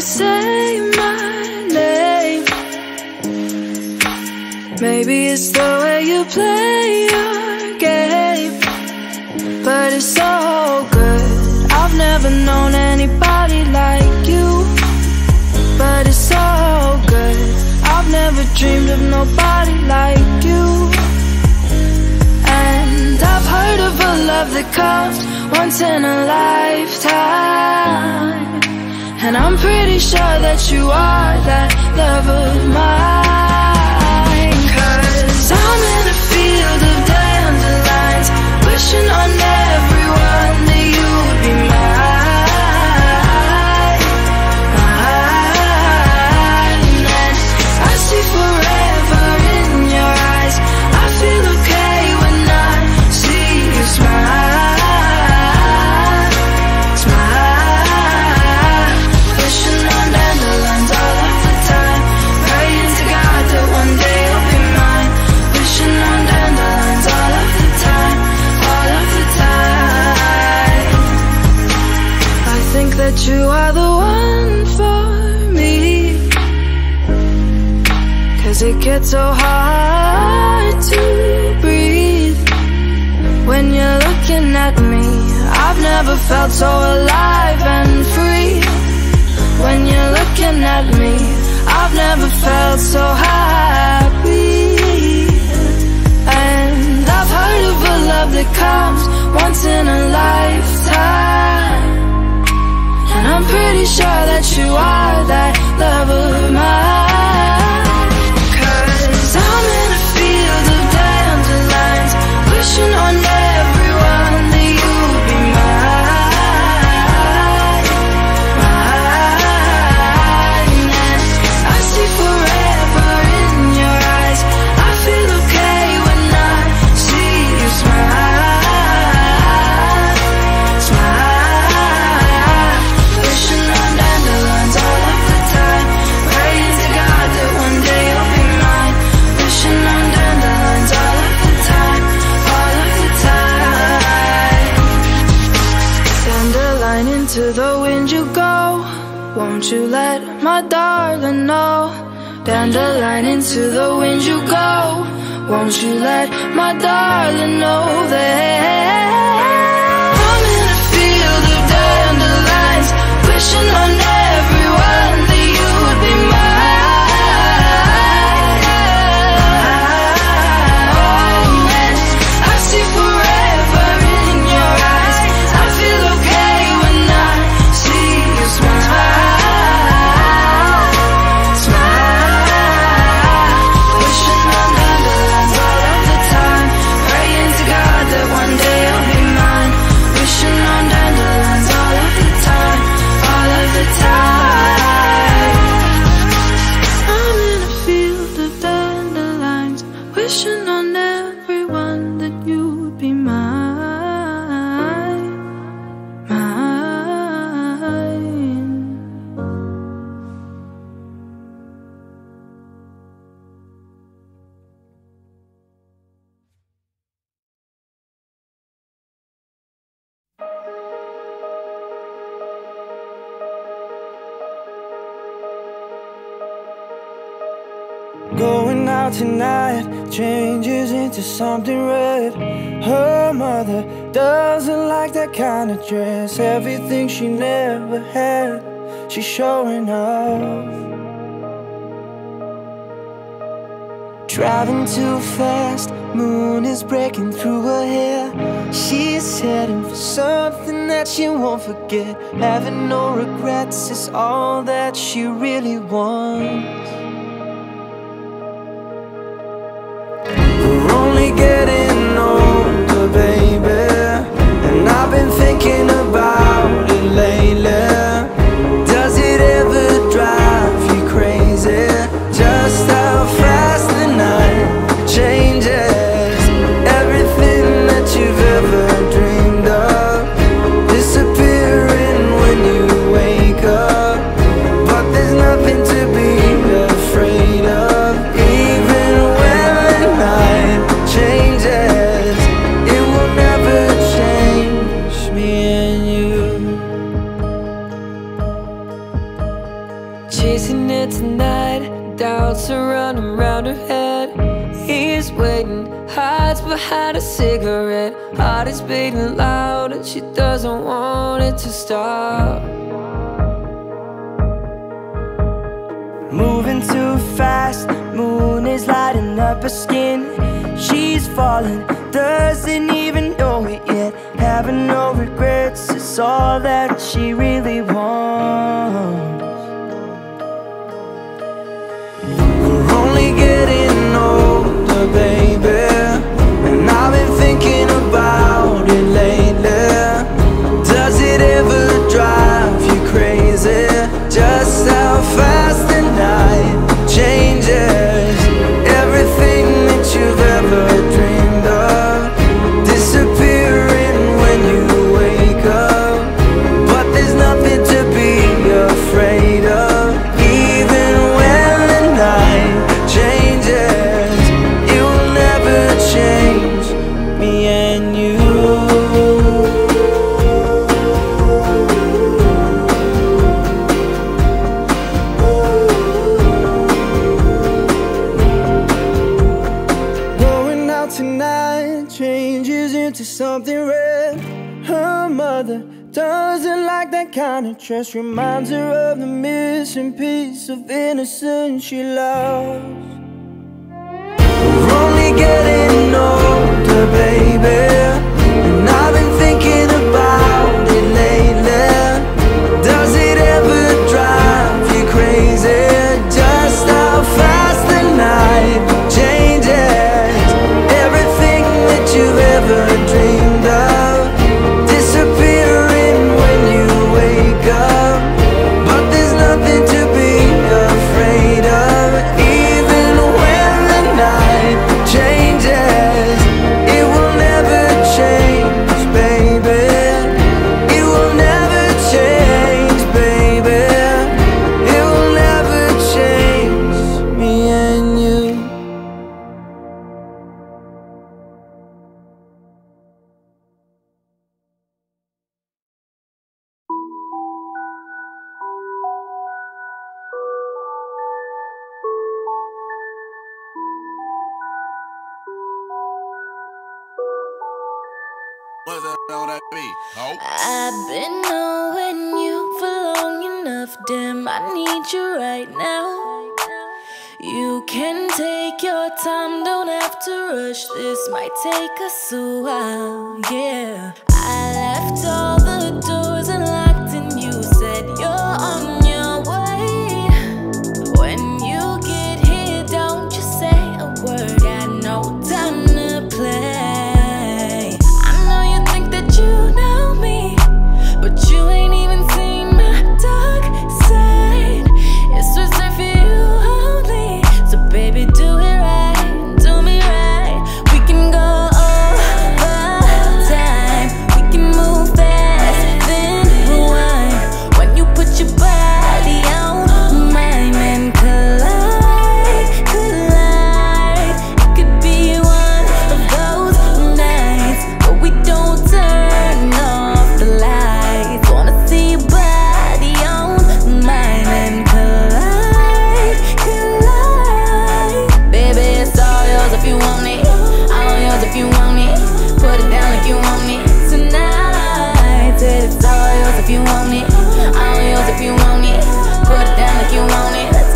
say my name. Maybe it's the way you play your game, but it's so good. I've never known anybody like you, but it's so good. I've never dreamed of nobody like you. And I've heard of a love that comes once in a lifetime, and I'm pretty sure that you are that love of mine. 'Cause I'm in a field of dandelions, wishing on everyone that you would be mine, mine. And I see forever in your eyes. I feel okay when I see you smile. That you are the one for me, 'cause it gets so hard to breathe when you're looking at me. I've never felt so alive and free when you're looking at me. I've never felt so happy. And I've heard of a love that comes once in a lifetime, and I'm pretty sure that you are that love of mine. 'Cause I'm in a field of dandelions, wishing on everyone that you would be mine, mine. And I see forever in your eyes. I feel okay when I see you smile, smile. Wishing on dandelions all of the time, praying to God that one day you'll be mine. Wishing on dandelions all of the time, all of the time. Dandelion, into the wind you go, won't you let my darling know? Dandelion, into the wind you go, won't you let my darling know that I'm in a field of dandelions, wishing on everyone that you would be mine. And I see forever in your eyes. I feel okay when I see you smile, smile. Wishing on dandelions all of the time, praying to God that one day you'll be mine. Wishing on dandelions all of the time, all of the time. I'm in a field of dandelions, wishing on everyone that you would be mine, mine. Going out tonight changes into something red. Her mother doesn't like that kind of dress. Everything she never had, she's showing off. Driving too fast, moon is breaking through her hair. She's heading for something that she won't forget. Having no regrets is all that she really wants. We're only getting older, baby, and I've been thinking about it lately. Does it ever drive you crazy, just how fast the night changes? Everything that you've ever dreamed of disappearing when you wake up, but there's nothing to be afraid chasing it tonight. Doubts are running round her head. He's waiting, hides behind a cigarette. Heart is beating loud and she doesn't want it to stop. Moving too fast, moon is lighting up her skin. She's falling, doesn't even know it yet. Having no regrets, it's all that she really wants. We're only getting older, baby, and I've been thinking about it lately. Does it ever drive you crazy? Just how fast the night changes. Everything that you've ever dreamed of disappearing when you wake up. But there's nothing to be afraid of. Even when the night changes, it will never change me and you. Going out tonight changes into something red. Her mother doesn't like that kind of dress. Reminds her of the missing piece of innocence she lost. We're only getting older, baby, and I've been thinking about it lately. Does it ever drive you crazy? Just how fast the night changes. Everything that you've ever dreamed of disappearing when you wake up. But there's nothing to be afraid of. Even when the night changes, it will never change, baby. It will never change, baby. It will never change me and you. What's that on that beat? Oh. I've been knowing you for long enough, damn, I need you right now. You can take your time, don't have to rush, this might take us a while, yeah. I left all the doors unlocked and you said you're on your way. When you get here, don't just say a word, got no time to play. I know you think that you know me, but you ain't even seen my dark side. It's reserved for you only, so baby do it right, do me right. We can go over time, we can move fast, then rewind. When you put your body on mine and collide, collide. It could be one of those nights where we don't turn off the lights. Wanna see your body on mine and collide, collide. Baby, it's all yours if you want it, all yours if you want it. Put it down if you want it tonight. Said it's all yours if you want it, all yours if you want it. Put it down if you want it, let's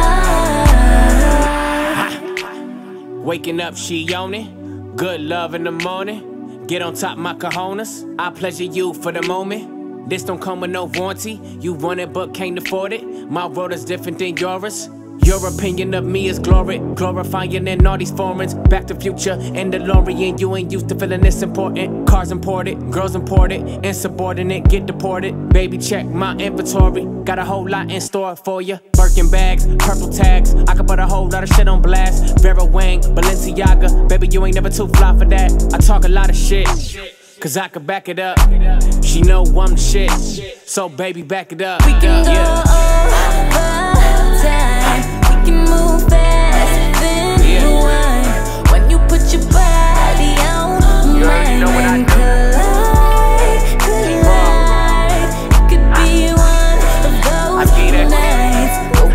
collide. Waking up, she on it. Good love in the morning. Get on top my cojones. I pleasure you for the moment. This don't come with no warranty. You want it but can't afford it. My world is different than yours. Your opinion of me is glory, glorifying in all these foreigns. Back to Future and DeLorean, you ain't used to feeling this important. Cars imported, girls imported, insubordinate, get deported. Baby, check my inventory, got a whole lot in store for you. Birkin bags, purple tags, I could put a whole lot of shit on blast. Vera Wang, Balenciaga, baby, you ain't never too fly for that. I talk a lot of shit, cause I could back it up. She know I'm the shit, so baby, back it up. We can go over time, we can move fast, then rewind. When you put your body on mine and collide, collide. It could be one of those nights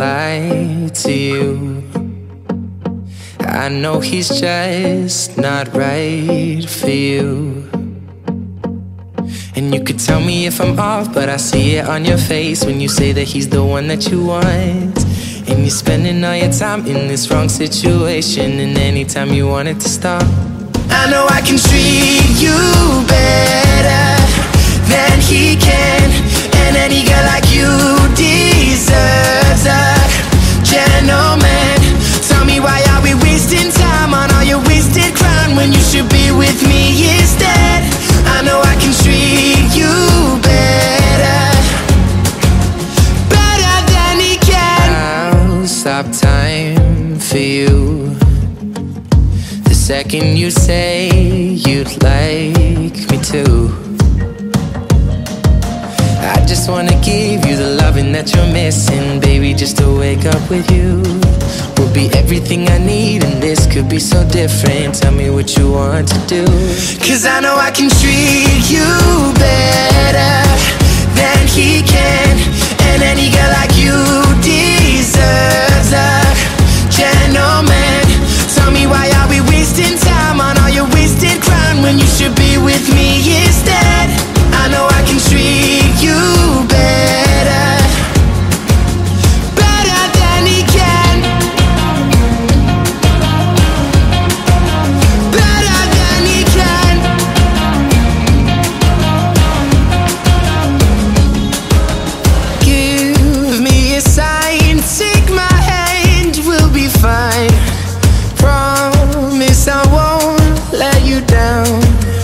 lie to you. I know he's just not right for you. And you could tell me if I'm off, but I see it on your face when you say that he's the one that you want. And you're spending all your time in this wrong situation, and anytime you want it to stop, I know I can treat you better than he can. And any girl like you deserves a gentleman. Tell me, why are we wasting time on all your wasted crown when you should be with me instead? I know I can treat you better, better than he can. I'll stop time for you the second you say you'd like me to. I just wanna give you the loving that you're missing, baby. Just to wake up with you will be everything I need, and this could be so different. Tell me what you want to do, 'cause I know I can treat you better than he can. And any girl like you deserves a gentleman. Tell me, why are we wasting time on all your wasted crown when you should be with me instead? I know I can treat you better, better than he can, better than he can. Give me a sign, take my hand, we'll be fine. Promise I won't let you down.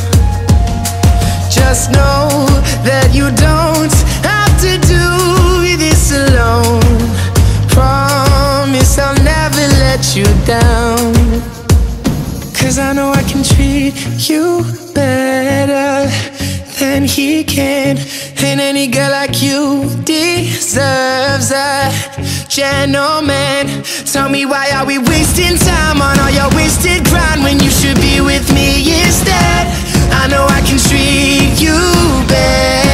Just know that you don't have to do this alone. Promise I'll never let you down, 'cause I know I can treat you better than he can. And any girl like you deserves a gentleman. Tell me, why are we wasting time on all your wasted grind when you should be with me instead? I know I can treat you better.